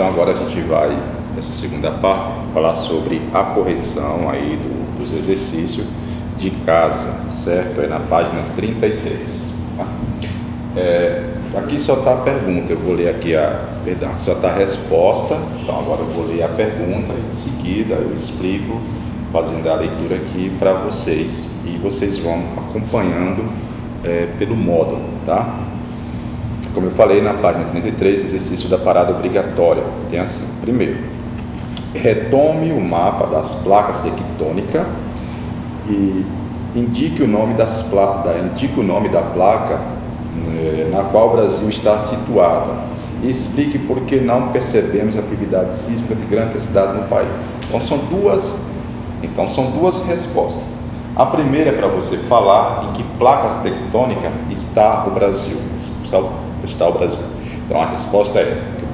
Então agora a gente vai, nessa segunda parte, falar sobre a correção aí dos exercícios de casa, certo? É na página 33. Tá? Aqui só está a pergunta, eu vou ler aqui só está a resposta, então agora eu vou ler a pergunta, em seguida eu explico, fazendo a leitura aqui para vocês, e vocês vão acompanhando pelo módulo, tá? Como eu falei, na página 33, exercício da parada obrigatória, tem assim: primeiro, retome o mapa das placas tectônicas e indique o nome da placa na qual o Brasil está situado. E explique por que não percebemos atividade sísmica de grande intensidade no país. Então são duas respostas. A primeira é para você falar em que placas tectônicas está o Brasil. Então a resposta é que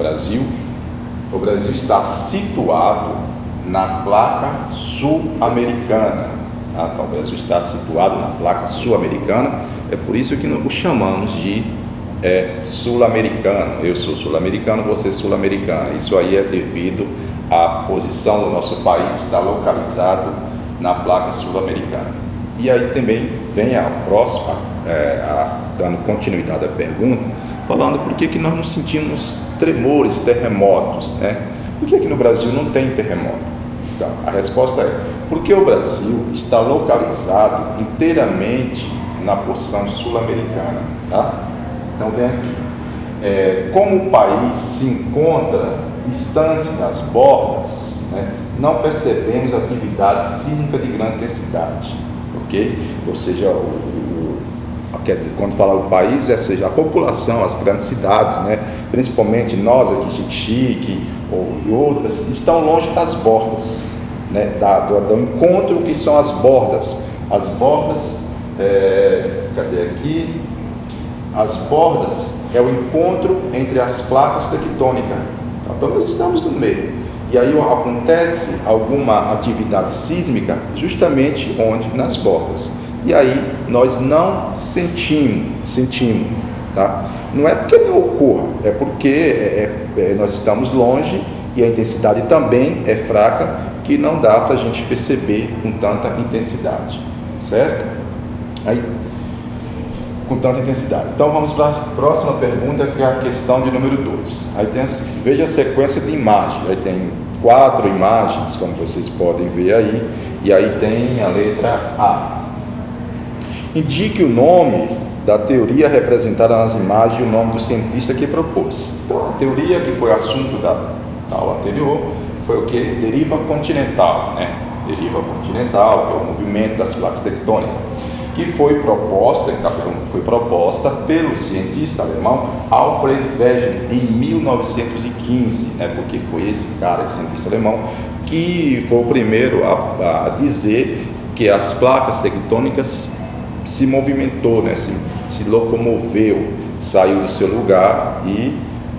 o Brasil está situado na placa sul-americana. Então o Brasil está situado na placa sul-americana, é por isso que nós o chamamos de sul-americano. Eu sou sul-americano, você é sul-americana. Isso aí é devido à posição do nosso país estar localizado na placa sul-americana. E aí também vem a próxima, dando continuidade à pergunta, falando por que nós não sentimos tremores, terremotos, né? Por que no Brasil não tem terremoto? Então, a resposta é porque o Brasil está localizado inteiramente na porção sul-americana, tá? Então vem aqui. Como o país se encontra distante das bordas, né, não percebemos atividade sísmica de grande intensidade, ok? Ou seja, quando fala o país, seja a população, as grandes cidades, né, principalmente nós aqui, Xique e outras, estão longe das bordas, né, do encontro que são as bordas. As bordas, cadê aqui? As bordas é o encontro entre as placas tectônicas. Então nós estamos no meio. E aí acontece alguma atividade sísmica justamente onde? Nas bordas. E aí nós não sentimos, tá? Não é porque não ocorra, é porque nós estamos longe e a intensidade também é fraca, que não dá para a gente perceber com tanta intensidade, certo? Aí, com tanta intensidade. Então vamos para a próxima pergunta, que é a questão de número 2. Aí tem assim: veja a sequência de imagens. Aí tem 4 imagens, como vocês podem ver aí, e aí tem a letra A. Indique o nome da teoria representada nas imagens e o nome do cientista que propôs. Então, a teoria que foi assunto da aula anterior foi o que? Deriva continental, né? Deriva continental, que é o movimento das placas tectônicas, que foi proposta pelo cientista alemão Alfred Wegener em 1915, né? Porque foi esse cientista alemão, que foi o primeiro a dizer que as placas tectônicas se movimentou, né? Se locomoveu, saiu do seu lugar e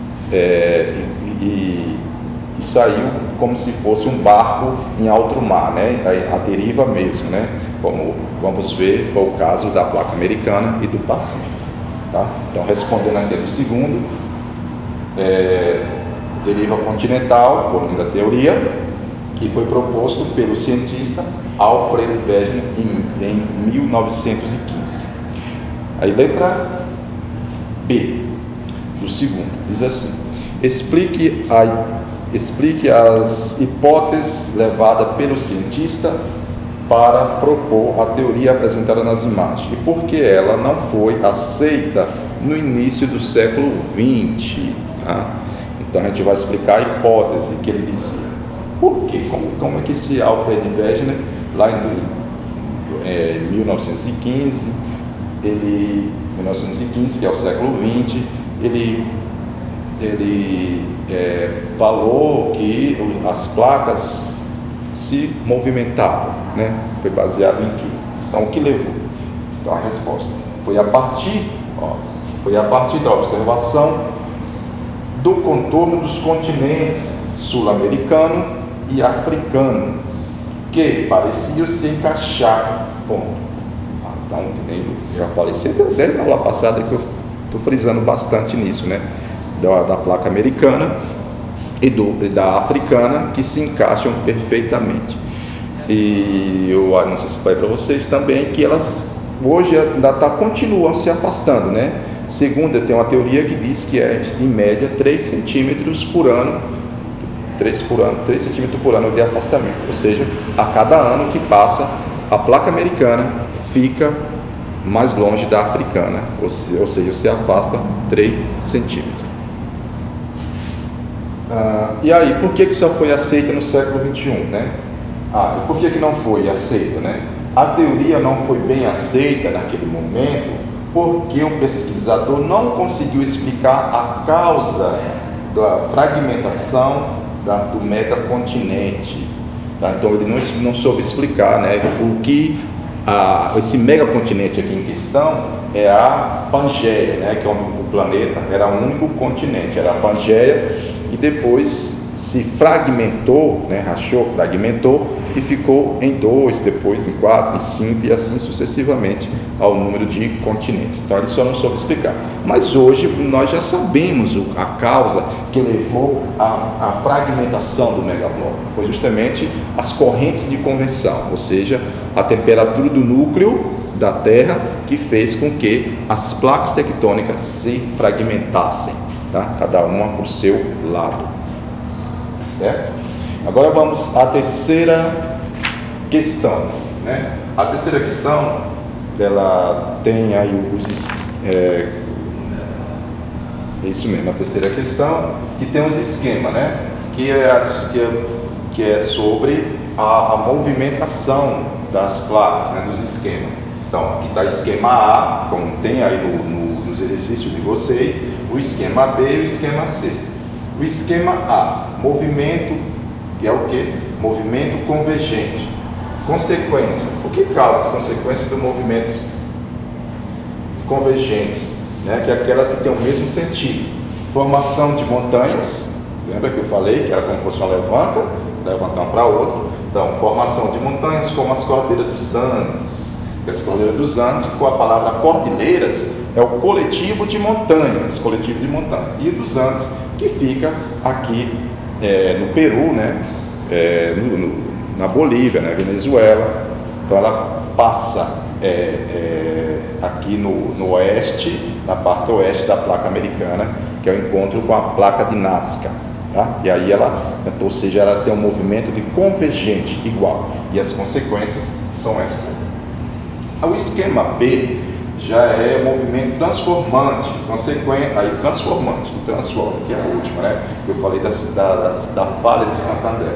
saiu como se fosse um barco em alto mar, né? A deriva mesmo, né? Como vamos ver, foi o caso da placa americana e do Pacífico, tá? Então, respondendo aqui do segundo, deriva continental, por meio da teoria, que foi proposto pelo cientista Alfred Wegener em 1915. Aí, letra B do segundo, diz assim: explique as hipóteses levadas pelo cientista para propor a teoria apresentada nas imagens, e por que ela não foi aceita no início do século XX. Tá? Então a gente vai explicar a hipótese que ele dizia. Por quê? Como é que esse Alfred Wegener, lá em 1915, 1915, que é o século XX, ele falou que as placas se movimentavam, né? Foi baseado em quê? Então, o que levou? Então, a resposta foi a partir da observação do contorno dos continentes sul-americano e africano, que pareciam se encaixar. Então, já falei sempre desde a aula passada que eu estou frisando bastante nisso, né? Da placa americana, e da africana, que se encaixam perfeitamente. E eu não sei se foi para vocês também, que elas hoje ainda continuam se afastando, né? Segundo, tem uma teoria que diz que é em média 3 centímetros por ano, 3 centímetros por ano de afastamento, ou seja, a cada ano que passa, a placa americana fica mais longe da africana, ou seja, se afasta 3 centímetros. E aí, por que só foi aceita no século XXI, né? E por que não foi aceita, né? A teoria não foi bem aceita naquele momento porque o pesquisador não conseguiu explicar a causa da fragmentação do megacontinente. Tá? Então ele não soube explicar, né, o que esse megacontinente aqui em questão é a Pangeia, né, que é o planeta, era o único continente, era a Pangeia, e depois se fragmentou, né, rachou, fragmentou, e ficou em 2, depois em 4, em 5 e assim sucessivamente ao número de continentes. Então ele só não soube explicar. Mas hoje nós já sabemos a causa que levou à fragmentação do megabloco. Foi justamente as correntes de convecção, ou seja, a temperatura do núcleo da Terra que fez com que as placas tectônicas se fragmentassem, tá? Cada uma por seu lado. Certo? Agora vamos à terceira questão, né? A terceira questão, ela tem aí é isso mesmo, a terceira questão, que tem os esquemas, né? Que é sobre a movimentação das placas, né? Dos esquemas. Então, aqui está esquema A, como tem aí nos exercícios de vocês, o esquema B e o esquema C. O esquema A, movimento, que é o que? Movimento convergente. Consequência. O que causa as consequências do movimento convergente? Né? Que é aquelas que têm o mesmo sentido. Formação de montanhas. Lembra que eu falei que era como se fosse uma levanta um para outro. Então, formação de montanhas como as cordilheiras dos Andes. As cordilheiras dos Andes, com a palavra cordilheiras, é o coletivo de montanhas. E dos Andes, que fica aqui no Peru, né? Na Bolívia, na Venezuela. Então ela passa aqui no oeste, na parte oeste da placa americana, que é o encontro com a placa de Nazca, tá? E aí ou seja, ela tem um movimento de convergente igual, e as consequências são essas. O esquema B já é movimento transformante, transforma, que é a última, né? Eu falei da falha de Santander.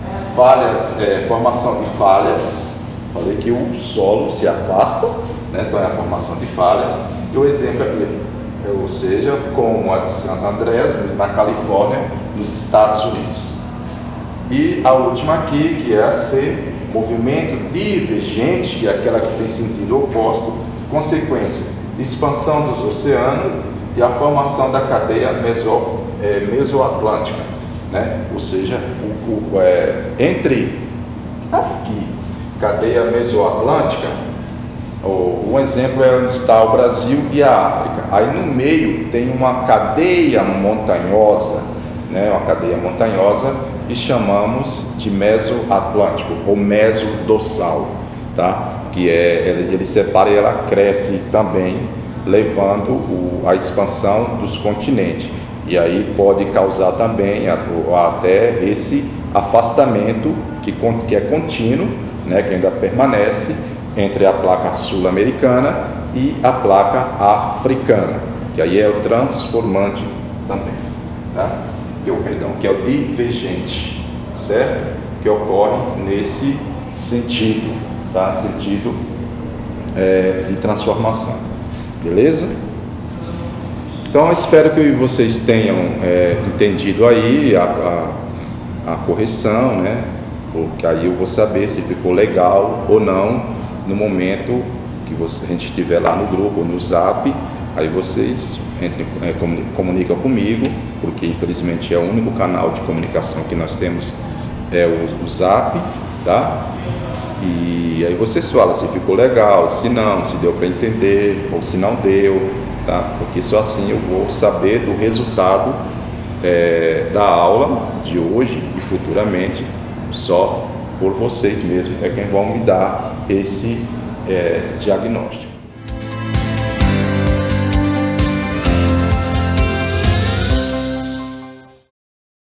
Formação de falhas, falei que o solo se afasta, né? Então é a formação de falha, e o exemplo aqui, ou seja, como a de Santo Andrés, na Califórnia, nos Estados Unidos. E a última aqui, que é a C, movimento divergente, que é aquela que tem sentido oposto. Consequência, expansão dos oceanos e a formação da cadeia mesoatlântica, né? Ou seja, entre aqui, cadeia mesoatlântica, um exemplo é onde está o Brasil e a África. Aí no meio tem uma cadeia montanhosa, né? Uma cadeia montanhosa que chamamos de mesoatlântico ou mesodorsal, tá? Que ele separa e ela cresce também, levando a expansão dos continentes. E aí pode causar também até esse afastamento que é contínuo, né, que ainda permanece entre a placa sul-americana e a placa africana, que aí é o transformante também, tá? Que é o divergente, certo? Que ocorre nesse sentido, tá? Sentido de transformação, beleza? Então eu espero que vocês tenham entendido aí a correção, né? Porque aí eu vou saber se ficou legal ou não no momento que a gente estiver lá no grupo ou no Zap. Aí vocês comunicam comigo, porque infelizmente é o único canal de comunicação que nós temos, é o Zap, tá? E aí vocês falam se ficou legal, se não, se deu para entender ou se não deu, tá? Porque só assim eu vou saber do resultado da aula de hoje e futuramente, só por vocês mesmos é quem vão me dar esse diagnóstico.